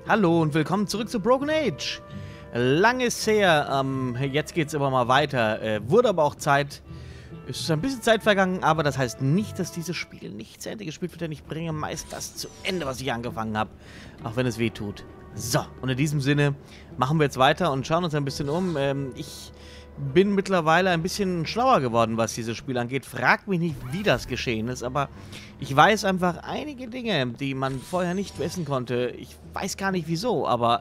Hallo und willkommen zurück zu Broken Age. Lange ist her, jetzt geht's aber mal weiter. Wurde aber auch Zeit. Es ist ein bisschen Zeit vergangen, aber das heißt nicht, dass dieses Spiel nicht zu Ende gespielt wird, denn ich bringe meist das zu Ende, was ich angefangen habe. Auch wenn es weh tut. So, und in diesem Sinne machen wir jetzt weiter und schauen uns ein bisschen um. Ich bin mittlerweile ein bisschen schlauer geworden, was dieses Spiel angeht. Frag mich nicht, wie das geschehen ist, aber ich weiß einfach einige Dinge, die man vorher nicht wissen konnte. Ich weiß gar nicht wieso, aber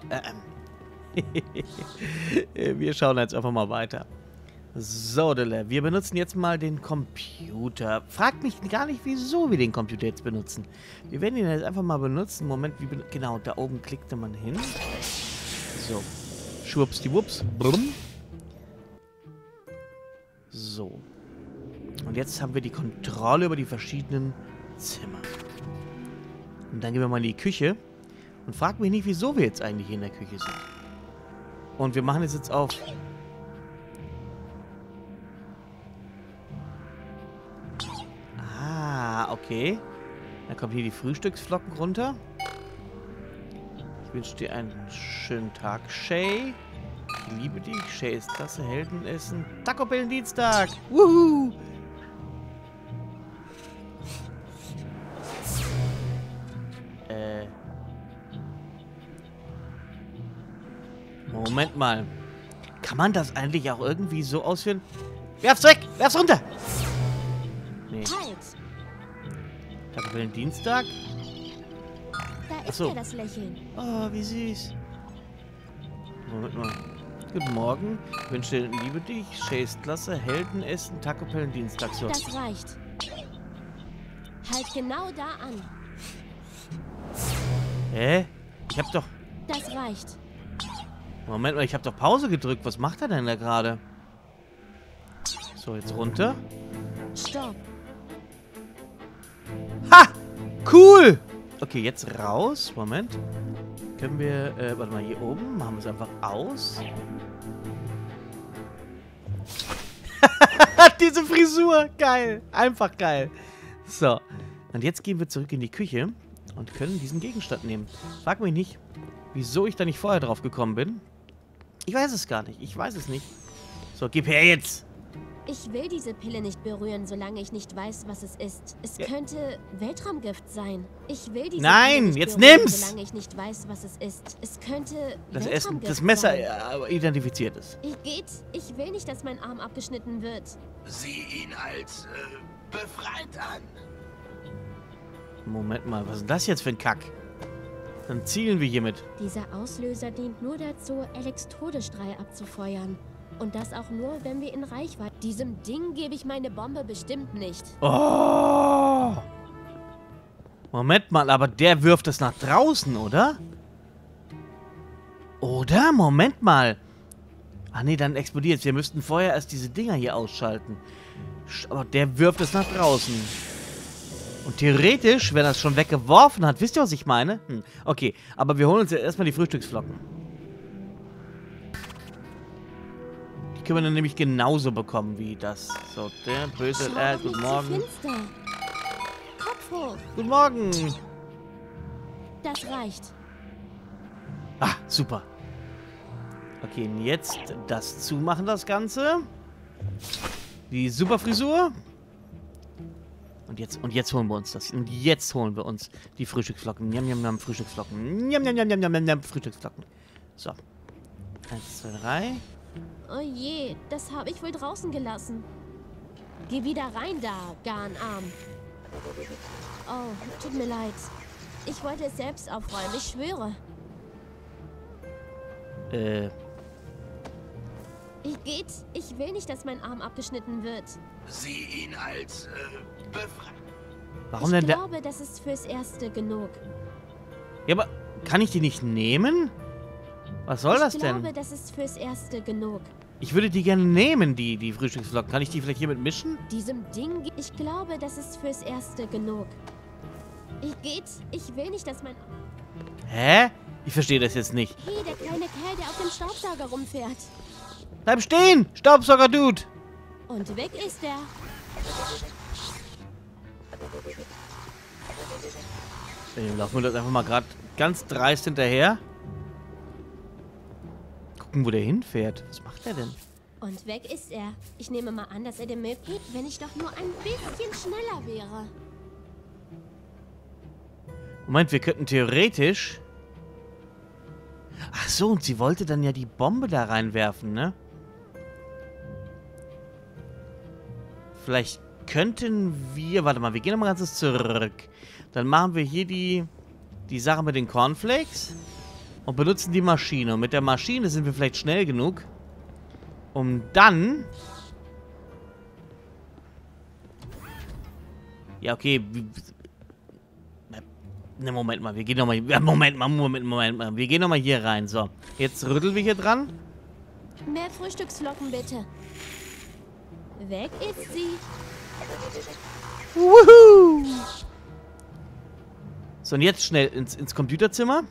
wir schauen jetzt einfach mal weiter. So, Dille, wir benutzen jetzt mal den Computer. Fragt mich gar nicht, wieso wir den Computer jetzt benutzen. Wir werden ihn jetzt einfach mal benutzen. Moment, genau, da oben klickte man hin. So, schwuppsdiwupps, brumm. So. Und jetzt haben wir die Kontrolle über die verschiedenen Zimmer. Und dann gehen wir mal in die Küche. Und fragt mich nicht, wieso wir jetzt eigentlich in der Küche sind. Und wir machen es jetzt auf... Okay. Dann kommen hier die Frühstücksflocken runter. Ich wünsche dir einen schönen Tag, Shay. Ich liebe dich. Shay ist klasse. Heldenessen. Taco Bell Dienstag. Wuhu! Moment mal. Kann man das eigentlich auch irgendwie so ausführen? Werf's weg! Werf's runter! Nee. Taco Bell Dienstag? Da ist ja das Lächeln. Oh, wie süß. Moment mal. Guten Morgen. Ich wünsche dir, liebe dich. Shay ist klasse. Heldenessen. Taco Bell Dienstag. So. Das reicht. Halt genau da an. Hä? Ich hab doch... Das reicht. Moment mal, ich hab doch Pause gedrückt. Was macht er denn da gerade? So, jetzt runter. Stopp. Ha! Cool! Okay, jetzt raus. Moment. Können wir, warte mal, hier oben. Machen wir es einfach aus. Diese Frisur. Geil. Einfach geil. So. Und jetzt gehen wir zurück in die Küche und können diesen Gegenstand nehmen. Frag mich nicht, wieso ich da nicht vorher drauf gekommen bin. Ich weiß es gar nicht. Ich weiß es nicht. So, gib her jetzt. Ich will diese Pille nicht berühren, solange ich nicht weiß, was es ist. Es könnte Weltraumgift sein. Ich will diese Pille nicht jetzt berühren, nimm's! solange ich nicht weiß, was es ist. Es könnte Das Messer identifiziert ist. Ich will nicht, dass mein Arm abgeschnitten wird. Sieh ihn als befreit an. Moment mal, was ist das jetzt für ein Kack? Dann zielen wir hiermit. Dieser Auslöser dient nur dazu, Alex Todesstrahl abzufeuern. Und das auch nur, wenn wir in Reichweite... Diesem Ding gebe ich meine Bombe bestimmt nicht. Oh! Moment mal, aber der wirft es nach draußen, oder? Oder? Moment mal. Ach nee, dann explodiert es. Wir müssten vorher erst diese Dinger hier ausschalten. Aber der wirft es nach draußen. Und theoretisch, wenn er es schon weggeworfen hat, wisst ihr, was ich meine? Okay, aber wir holen uns jetzt erstmal die Frühstücksflocken. Die können wir dann nämlich genauso bekommen wie das. So, der böse guten Morgen. Kopf hoch. Guten Morgen. Das reicht. Ah, super. Okay, und jetzt das zumachen, das Ganze. Die super Frisur. Und jetzt holen wir uns das. Und jetzt holen wir uns die Frühstücksflocken. Njam, njam, njam, Frühstücksflocken. Njam, njam, njam, njam, njam, njam, Frühstücksflocken. So. 1, 2, 3. Oh je, das habe ich wohl draußen gelassen. Geh wieder rein da, Garnarm. Oh, tut mir leid. Ich wollte es selbst aufräumen, ich schwöre. Ich will nicht, dass mein Arm abgeschnitten wird. Sieh ihn als befreit. Warum denn der... Ich glaube, das ist fürs Erste genug. Ja, aber kann ich die nicht nehmen? Was soll das denn? Ich glaube, das ist fürs Erste genug. Ich würde die gerne nehmen, die Frühstücksflocken. Kann ich die vielleicht hiermit mischen? Diesem Ding... Ich glaube, das ist fürs Erste genug. Ich will nicht, dass mein... Hä? Ich verstehe das jetzt nicht. Hey, der kleine Kerl, der auf dem Staubsauger rumfährt. Bleib stehen, Staubsauger-Dude! Und weg ist er. Laufen wir das einfach mal gerade ganz dreist hinterher. gucken, wo der hinfährt. Was macht er denn? Und weg ist er. Ich nehme mal an, dass er den Müll geht, wenn ich doch nur ein bisschen schneller wäre. Moment, wir könnten theoretisch... Ach so, und sie wollte dann ja die Bombe da reinwerfen, ne? Vielleicht könnten wir... Warte mal, wir gehen nochmal ganz zurück. Dann machen wir hier die Sache mit den Cornflakes und benutzen die Maschine. Und mit der Maschine sind wir vielleicht schnell genug, um dann... Ja, okay. Ne, Moment mal. Wir gehen nochmal... Moment mal. Wir gehen nochmal hier rein. So. Jetzt rütteln wir hier dran. Mehr Frühstücksflocken, bitte. Weg ist sie. Wuhu! So, und jetzt schnell ins Computerzimmer.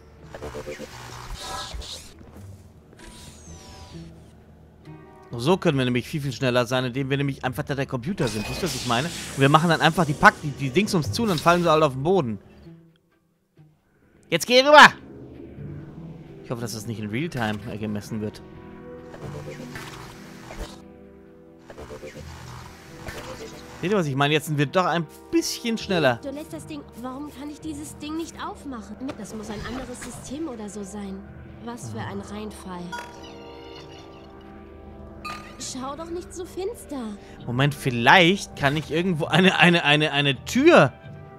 So können wir nämlich viel schneller sein, indem wir nämlich einfach da der Computer sind. Wisst ihr, was ich meine? Und wir machen dann einfach die Dings ums zu und dann fallen sie alle auf den Boden. Jetzt geh rüber! Ich hoffe, dass das nicht in Realtime gemessen wird. Seht ihr, was ich meine? Jetzt sind wir doch ein bisschen schneller. Du lässt das Ding... Warum kann ich dieses Ding nicht aufmachen? Das muss ein anderes System oder so sein. Was für ein Reinfall. Schau doch nicht so finster. Moment, vielleicht kann ich irgendwo eine Tür...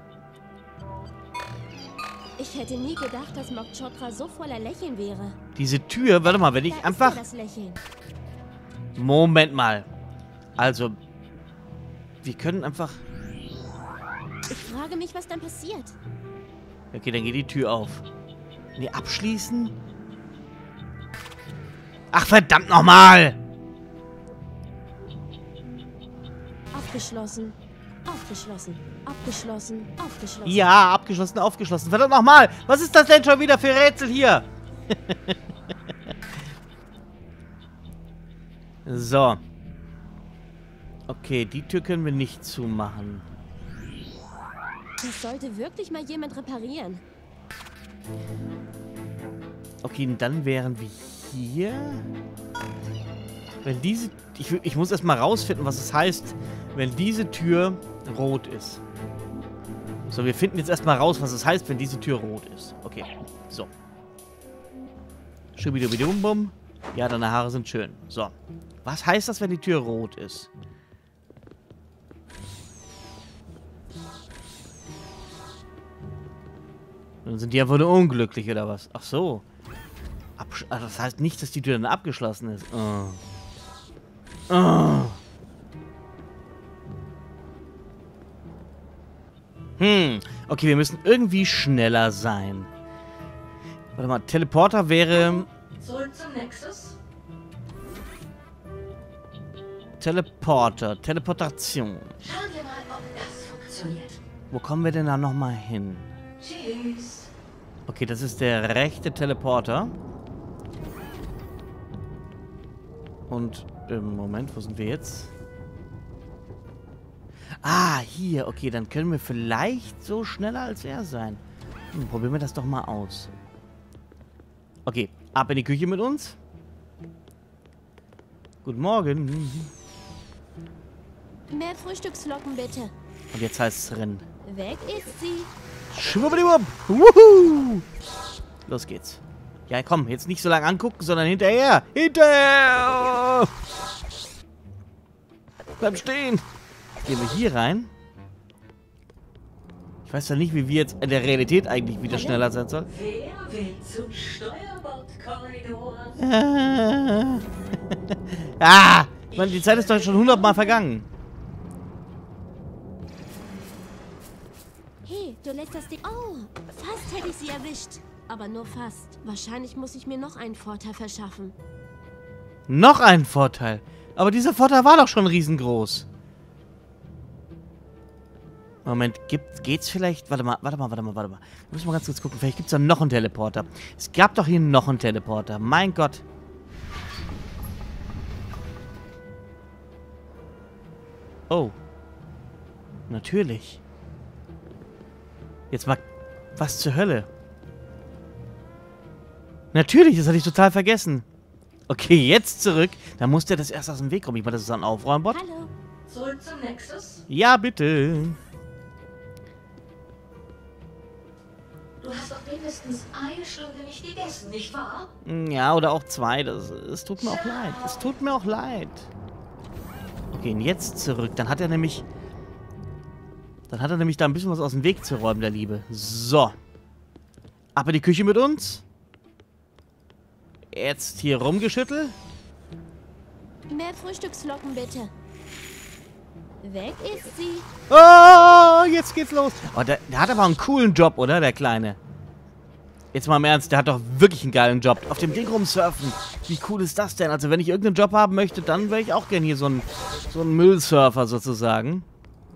Ich hätte nie gedacht, dass Mok Chotra so voller Lächeln wäre. Diese Tür, warte mal, wenn ich Da einfach... ist ja das Lächeln. Moment mal. Also, wir können einfach... Ich frage mich, was dann passiert. Okay, dann geht die Tür auf. Nee, abschließen? Ach, verdammt nochmal! Aufgeschlossen. Aufgeschlossen. Abgeschlossen. Aufgeschlossen. Ja, abgeschlossen, aufgeschlossen. Verdammt nochmal! Was ist das denn schon wieder für Rätsel hier? So. Okay, die Tür können wir nicht zumachen. Das sollte wirklich mal jemand reparieren. Okay, und dann wären wir hier. Wenn diese... Ich muss erstmal rausfinden, was es heißt, wenn diese Tür rot ist. So, wir finden jetzt erstmal raus, was es heißt, wenn diese Tür rot ist. Okay, so. Schubidubidum-bum. Ja, deine Haare sind schön. So. Was heißt das, wenn die Tür rot ist? Dann sind die einfach nur unglücklich, oder was? Ach so. Also das heißt nicht, dass die Tür dann abgeschlossen ist. Oh. Oh. Okay, wir müssen irgendwie schneller sein. Warte mal, Teleporter wäre... Zurück zum Nexus. Teleporter, Teleportation. Schauen wir mal, ob das funktioniert. Wo kommen wir denn da nochmal hin? Tschüss. Okay, das ist der rechte Teleporter. Und, Moment, wo sind wir jetzt? Ah, hier. Okay, dann können wir vielleicht so schneller als er sein. Probieren wir das doch mal aus. Okay, ab in die Küche mit uns. Guten Morgen. Mehr Frühstücksflocken, bitte. Und jetzt heißt es rennen. Weg ist sie. Schwuppdiwupp. Wuhu. Los geht's. Ja, komm, jetzt nicht so lange angucken, sondern hinterher. Hinterher! Bleib stehen. Gehen wir hier rein. Ich weiß ja nicht, wie wir jetzt in der Realität eigentlich wieder schneller sein sollen. Wer will zum Steuerbordkorridor? Ah! Mann, die Zeit ist doch schon 100-mal vergangen. Hey, du lässt das Ding... Oh, fast hätte ich sie erwischt. Aber nur fast. Wahrscheinlich muss ich mir noch einen Vorteil verschaffen. Noch einen Vorteil. Aber dieser Vorteil war doch schon riesengroß. Moment, geht's vielleicht... Warte mal. Wir müssen mal ganz kurz gucken. Vielleicht gibt's da noch einen Teleporter. Es gab doch hier noch einen Teleporter. Mein Gott. Oh. Natürlich. Jetzt mal... Was zur Hölle? Natürlich, das hatte ich total vergessen. Okay, jetzt zurück. Da muss der das erst aus dem Weg kommen. Ich meine, das ist ein Aufräumbot. Hallo. Zurück zum Nexus. Ja, bitte. Du hast doch mindestens eine Stunde nicht gegessen, nicht wahr? Ja, oder auch 2. Es tut mir auch leid. Es tut mir auch leid. Okay, und jetzt zurück. Dann hat er nämlich da ein bisschen was aus dem Weg zu räumen, der Liebe. So. Ab in die Küche mit uns. Jetzt hier rumgeschüttelt. Mehr Frühstücksflocken, bitte. Weg ist sie. Oh, jetzt geht's los. Oh, der hat aber einen coolen Job, oder, der Kleine? Jetzt mal im Ernst, der hat doch wirklich einen geilen Job. Auf dem Ding rumsurfen. Wie cool ist das denn? Also, wenn ich irgendeinen Job haben möchte, dann wäre ich auch gern hier so ein Müllsurfer sozusagen.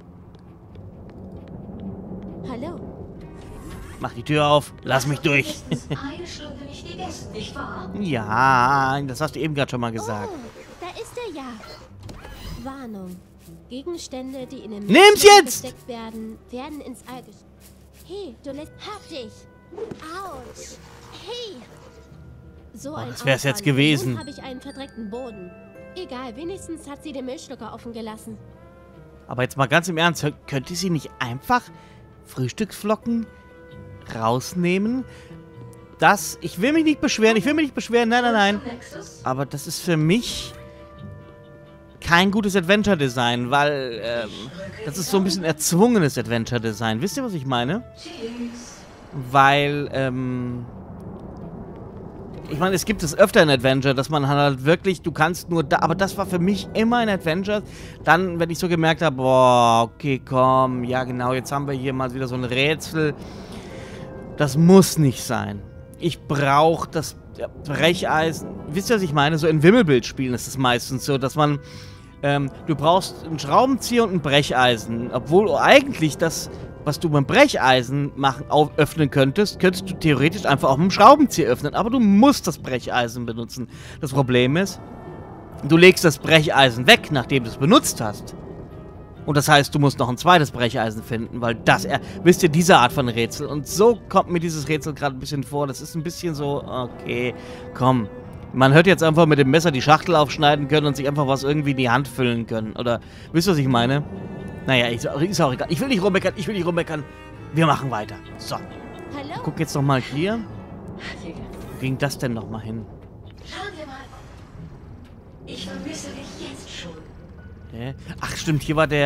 Hallo. Mach die Tür auf. Lass mich durch. Mindestens eine Stunde nicht gegessen, nicht wahr? Ja, das hast du eben gerade schon mal gesagt. Oh, da ist er ja. Warnung. Gegenstände, die in den Nimm's Müll jetzt! gesteckt werden, werden ins All gesteckt. Hey, du lässt... Hab dich! Autsch! Hey! So ein das wär's jetzt Aufwand. gewesen. Nun habe ich einen verdreckten Boden. Egal, wenigstens hat sie den Müllschlucker offen gelassen. Aber jetzt mal ganz im Ernst, könnte sie nicht einfach Frühstücksflocken rausnehmen? Ich will mich nicht beschweren, nein, nein, nein. Zum Nexus. Aber das ist für mich kein gutes Adventure-Design, weil das ist so ein bisschen erzwungenes Adventure-Design. Wisst ihr, was ich meine? Tschüss. Weil, ich meine, es gibt es öfter in Adventure, dass man halt wirklich, du kannst nur da, aber das war für mich immer in Adventure. Dann, wenn ich so gemerkt habe, boah, okay, komm, ja genau, jetzt haben wir hier mal wieder so ein Rätsel. Das muss nicht sein. Ich brauche das Brecheisen. Wisst ihr, was ich meine? So in Wimmelbildspielen ist es meistens so, dass man, du brauchst einen Schraubenzieher und ein Brecheisen. Obwohl eigentlich das, was du beim Brecheisen öffnen könntest du theoretisch einfach auch mit dem Schraubenzieher öffnen. Aber du musst das Brecheisen benutzen. Das Problem ist, du legst das Brecheisen weg, nachdem du es benutzt hast. Und das heißt, du musst noch ein zweites Brecheisen finden, weil wisst ihr, diese Art von Rätsel. Und so kommt mir dieses Rätsel gerade ein bisschen vor. Das ist ein bisschen so, okay, komm. Man hört jetzt einfach mit dem Messer die Schachtel aufschneiden können und sich einfach was irgendwie in die Hand füllen können. Oder, wisst ihr, was ich meine? Naja, ist auch egal. Ich will nicht rummeckern. Wir machen weiter. So. Hallo? Guck jetzt noch mal hier. Wo ging das denn noch mal hin? Schauen wir mal. Ich vermisse dich jetzt schon. Ach, stimmt, hier war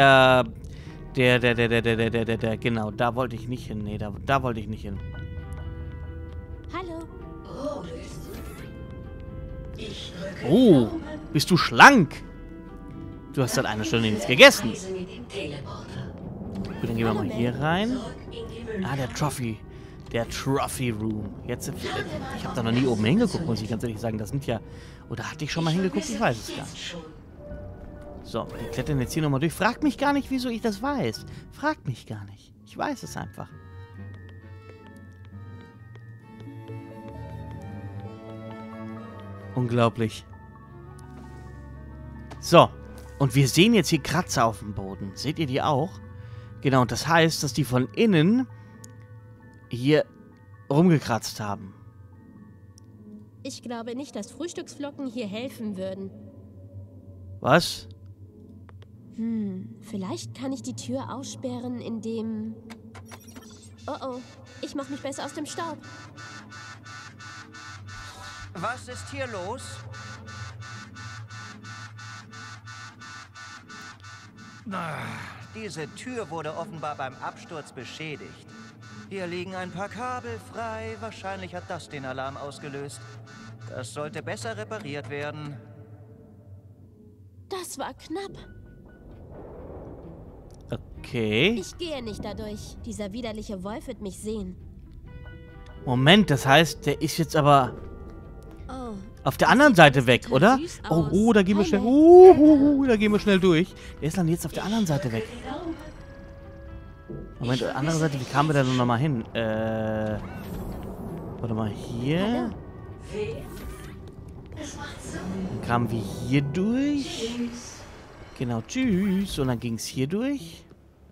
genau, da wollte ich nicht hin. Nee, da wollte ich nicht hin. Hallo? Oh, du bist... Ich drücke Oh, Daumen. bist du schlank? Du hast seit einer Stunde nichts gegessen. Reise mit dem Teleporter. Gut, dann gehen wir mal hier rein. Zurück in die Mülltonne. Ah, der Trophy. Der Trophy Room. Jetzt, ich habe da noch nie oben hingeguckt, muss ich ganz ehrlich sagen. Das sind ja... Oder hatte ich schon mal hingeguckt? Ich weiß es gar nicht. Jetzt schon. So, wir klettern jetzt hier nochmal durch. Fragt mich gar nicht, wieso ich das weiß. Fragt mich gar nicht. Ich weiß es einfach. Unglaublich. So, und wir sehen jetzt hier Kratzer auf dem Boden. Seht ihr die auch? Genau, und das heißt, dass die von innen hier rumgekratzt haben. Ich glaube nicht, dass Frühstücksflocken hier helfen würden. Was? Vielleicht kann ich die Tür aussperren, indem... Oh oh, ich mach mich besser aus dem Staub. Was ist hier los? Diese Tür wurde offenbar beim Absturz beschädigt. Hier liegen ein paar Kabel frei. Wahrscheinlich hat das den Alarm ausgelöst. Das sollte besser repariert werden. Das war knapp. Okay. Ich gehe nicht dadurch. Dieser widerliche Wolf wird mich sehen. Moment, das heißt, der ist jetzt aber Oh, auf der anderen Seite weg, total oder? süß Oh, aus. da gehen wir Hi, schnell. Mac. Da gehen wir schnell durch. Der ist dann jetzt auf der anderen Seite weg. Moment, auf der anderen Seite, wie kamen wir da nun nochmal hin? Warte mal, hier. Hallo. Wer? Es macht Sinn. Dann kamen wir hier durch. Tschüss. Genau, tschüss. Und dann ging es hier durch.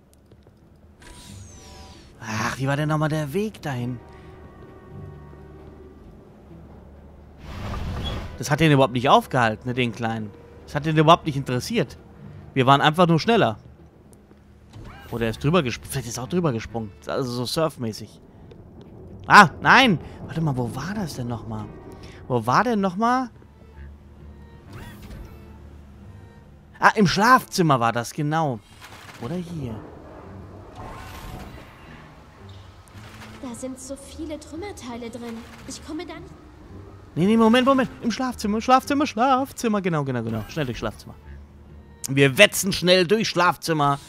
Ach, wie war denn nochmal der Weg dahin? Das hat den überhaupt nicht aufgehalten, ne, den Kleinen. Das hat den überhaupt nicht interessiert. Wir waren einfach nur schneller. Oder er ist drüber gesprungen. Vielleicht ist er auch drüber gesprungen. Also so surfmäßig. Ah, nein! Warte mal, wo war das denn nochmal? Wo war denn nochmal? Ah, im Schlafzimmer war das, genau. Oder hier. Da sind so viele Trümmerteile drin. Ich komme da nicht... Nee, Moment. Im Schlafzimmer. Genau. Schnell durchs Schlafzimmer. Wir wetzen schnell durchs Schlafzimmer.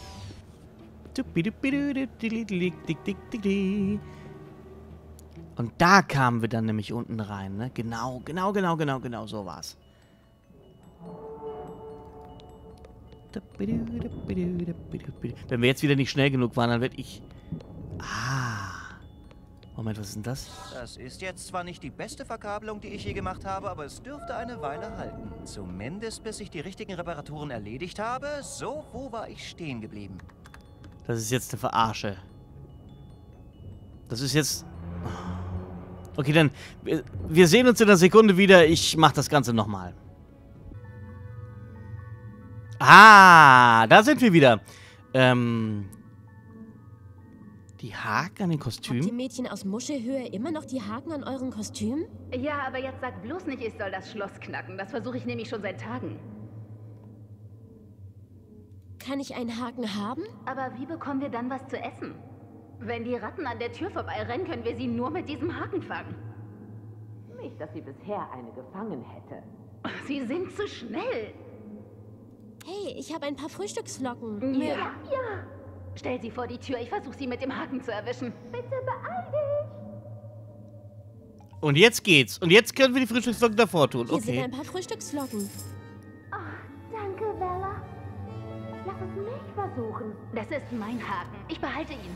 Und da kamen wir dann nämlich unten rein, ne? Genau, so war's. Wenn wir jetzt wieder nicht schnell genug waren, dann werde ich... Moment, was ist denn das? Das ist jetzt zwar nicht die beste Verkabelung, die ich je gemacht habe, aber es dürfte eine Weile halten. Zumindest bis ich die richtigen Reparaturen erledigt habe. So, wo war ich stehen geblieben? Das ist jetzt eine Verarsche. Das ist jetzt... Okay, dann... Wir sehen uns in einer Sekunde wieder. Ich mach das Ganze nochmal. Ah, da sind wir wieder. Die Haken an den Habt ihr Kostümen? Mädchen aus Muschelhöhe immer noch die Haken an euren Kostümen? Ja, aber jetzt sag bloß nicht, ich soll das Schloss knacken. Das versuche ich nämlich schon seit Tagen. Kann ich einen Haken haben? Aber wie bekommen wir dann was zu essen? Wenn die Ratten an der Tür vorbeirennen, können wir sie nur mit diesem Haken fangen. Nicht, dass sie bisher eine gefangen hätte. Sie sind zu schnell. Hey, ich habe ein paar Frühstücksflocken. Ja. Stell sie vor die Tür, ich versuche sie mit dem Haken zu erwischen. Bitte beeil dich. Und jetzt geht's. Und jetzt können wir die Frühstücksflocken davor tun. Hier sind Okay. ein paar Frühstücksflocken. Danke, Bella. Lass es mich versuchen. Das ist mein Haken. Ich behalte ihn.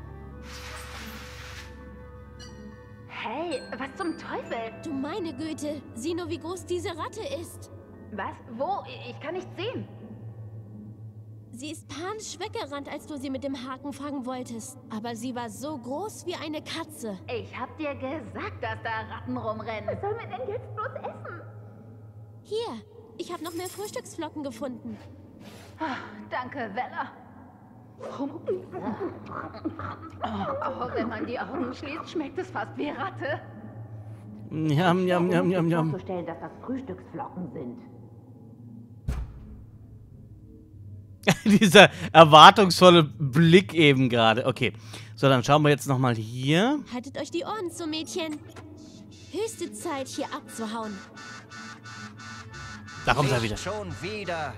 Hey, was zum Teufel? Du meine Güte, sieh nur, wie groß diese Ratte ist. Was? Wo? Ich kann nichts sehen. Sie ist panisch weggerannt, als du sie mit dem Haken fangen wolltest. Aber sie war so groß wie eine Katze. Ich hab dir gesagt, dass da Ratten rumrennen. Was sollen wir denn jetzt bloß essen? Hier, ich habe noch mehr Frühstücksflocken gefunden. Danke, Bella. Oh, wenn man die Augen schließt, schmeckt es fast wie Ratte. Njam. Vorzustellen, dass das Frühstücksflocken sind. Dieser erwartungsvolle Blick eben gerade. Okay. So, dann schauen wir jetzt nochmal hier. Haltet euch die Ohren zu, Mädchen. Höchste Zeit, hier abzuhauen. Da kommt er Nicht wieder. schon wieder.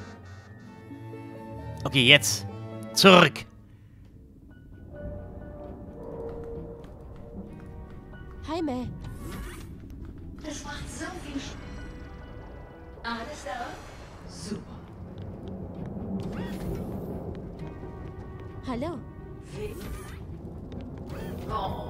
Okay, jetzt. Zurück. Hi, Mel. Das macht so viel Spaß. Alles da? Super. Hallo. Oh.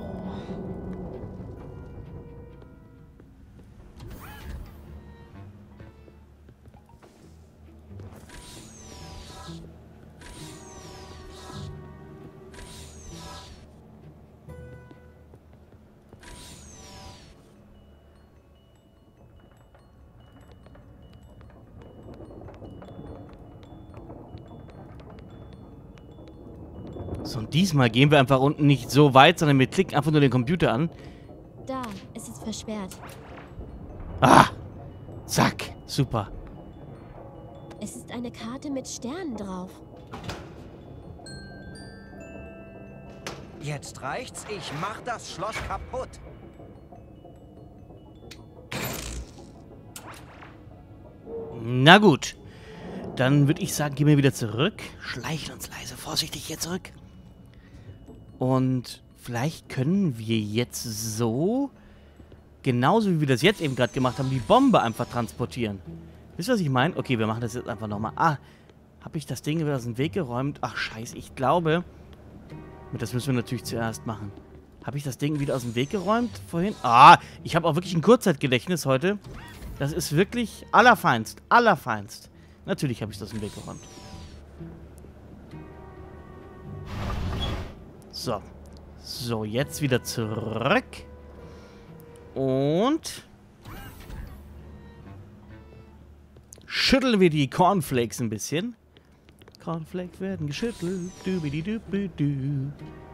So, und diesmal gehen wir einfach unten nicht so weit, sondern wir klicken einfach nur den Computer an. Da, es ist versperrt. Ah! Zack. Super. Es ist eine Karte mit Sternen drauf. Jetzt reicht's. Ich mach das Schloss kaputt. Na gut. Dann würde ich sagen, gehen wir wieder zurück. Schleichen uns leise, vorsichtig hier zurück. Und vielleicht können wir jetzt so, genauso wie wir das jetzt eben gerade gemacht haben, die Bombe einfach transportieren. Wisst ihr, was ich meine? Okay, wir machen das jetzt einfach nochmal. Ah, habe ich das Ding wieder aus dem Weg geräumt? Ach, scheiße, ich glaube, das müssen wir natürlich zuerst machen. Habe ich das Ding wieder aus dem Weg geräumt vorhin? Ah, ich habe auch wirklich ein Kurzzeitgedächtnis heute. Das ist wirklich allerfeinst, allerfeinst. Natürlich habe ich das aus dem Weg geräumt. So. So, jetzt wieder zurück. Und schütteln wir die Cornflakes ein bisschen. Cornflakes werden geschüttelt. Dubididubidu.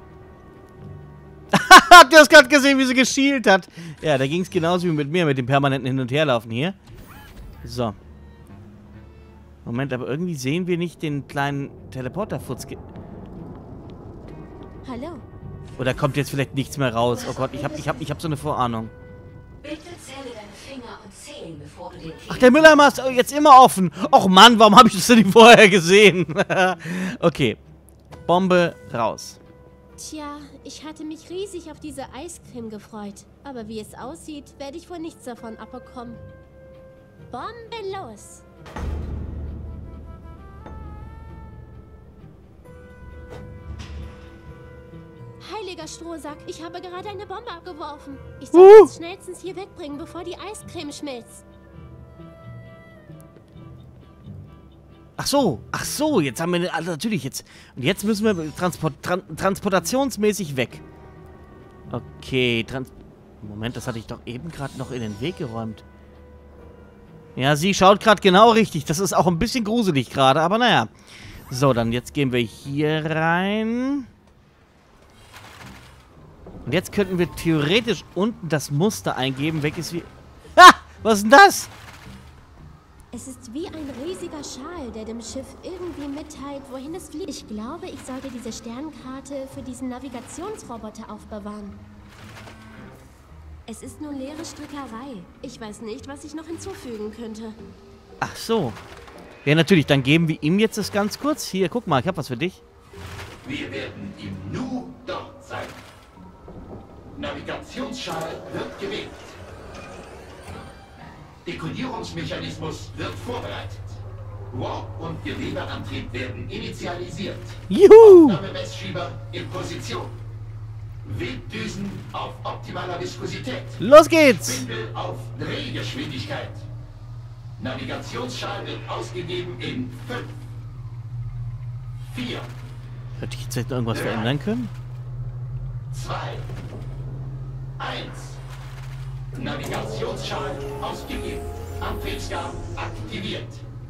Habt ihr das gerade gesehen, wie sie geschielt hat? Ja, da ging es genauso wie mit mir, mit dem permanenten Hin- und Herlaufen hier. So. Moment, aber irgendwie sehen wir nicht den kleinen Teleporterfutz. Hallo. Oder kommt jetzt vielleicht nichts mehr raus? Oh Gott, ich hab so eine Vorahnung. Bitte zähle deine Finger und Zehen, bevor du den Ach, der Mülleimer ist jetzt immer offen. Och Mann, warum habe ich das denn nicht vorher gesehen? Okay. Bombe raus. Tja, ich hatte mich riesig auf diese Eiscreme gefreut. Aber wie es aussieht, werde ich wohl nichts davon abbekommen. Bombe los! Heiliger Strohsack, ich habe gerade eine Bombe abgeworfen. Ich soll es schnellstens hier wegbringen, bevor die Eiscreme schmilzt. Ach so, jetzt haben wir, also natürlich jetzt. Und jetzt müssen wir transportationsmäßig weg. Okay, Moment, das hatte ich doch eben gerade noch in den Weg geräumt. Ja, sie schaut gerade genau richtig. Das ist auch ein bisschen gruselig gerade, aber naja. So, dann jetzt gehen wir hier rein. Und jetzt könnten wir theoretisch unten das Muster eingeben. Weg ist wie... Ha! Was ist denn das? Es ist wie ein riesiger Schal, der dem Schiff irgendwie mitteilt, wohin es fliegt. Ich glaube, ich sollte diese Sternkarte für diesen Navigationsroboter aufbewahren. Es ist nur leere Strickerei. Ich weiß nicht, was ich noch hinzufügen könnte. Ach so. Ja, natürlich. Dann geben wir ihm jetzt das ganz kurz. Hier, guck mal, ich habe was für dich. Wir werden im Nu dort sein. Navigationsschal wird gewählt. Dekodierungsmechanismus wird vorbereitet. Warp- und Gewebeantrieb werden initialisiert. Juhu! Aufnahmemessschieber in Position. Webdüsen auf optimaler Viskosität. Los geht's! Spindel auf Drehgeschwindigkeit. Navigationsschal wird ausgegeben in 5, 4, Hätte ich jetzt irgendwas verändern können? 2, 1. Navigationsschal ausgegeben. Antriebsgaben aktiviert.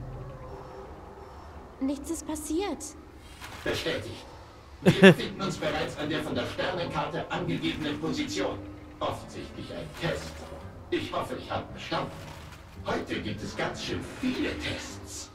Nichts ist passiert. Bestätigt. Wir befinden uns bereits an der von der Sternenkarte angegebenen Position. Offensichtlich ein Test. Ich hoffe, ich habe bestanden. Heute gibt es ganz schön viele Tests.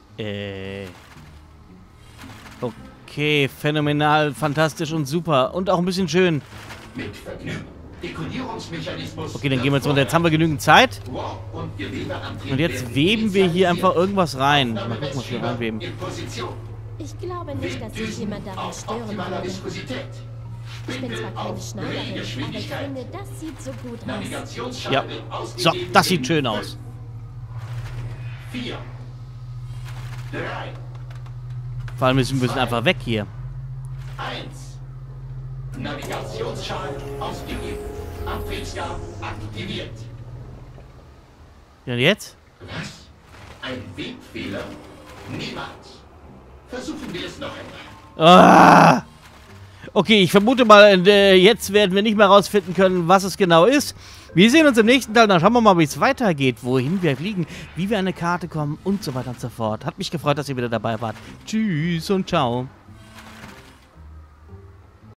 Okay, phänomenal, fantastisch und super. Und auch ein bisschen schön. Mit Vergnügen. Dekodierungsmechanismus. Okay, dann gehen wir jetzt runter. Jetzt haben wir genügend Zeit. Warp- und Gewebeantrieb Und jetzt werden weben wir hier einfach initialisiert. irgendwas rein. Mal gucken, was wir Aufnahmemessschieber reinweben. in Position. Ich glaube nicht, dass sich Webdüsen jemand daran auf stören optimaler würde. Viskosität. Ich bin zwar Spindel keine auf Schneiderin, aber ich Drehgeschwindigkeit. finde, das sieht so gut aus. Navigationsschal Ja. wird So, ausgegeben das sieht in schön 5, aus. 4, 3, Vor allem müssen wir einfach weg hier. 1. Navigationsschal ausgegeben. Antriebsgaben aktiviert. Ja, und jetzt? Was? Ein Webfehler? Niemals. Versuchen wir es noch einmal. Ah! Okay, ich vermute mal, jetzt werden wir nicht mehr rausfinden können, was es genau ist. Wir sehen uns im nächsten Teil, dann schauen wir mal, wie es weitergeht, wohin wir fliegen, wie wir an eine Karte kommen und so weiter und so fort. Hat mich gefreut, dass ihr wieder dabei wart. Tschüss und ciao.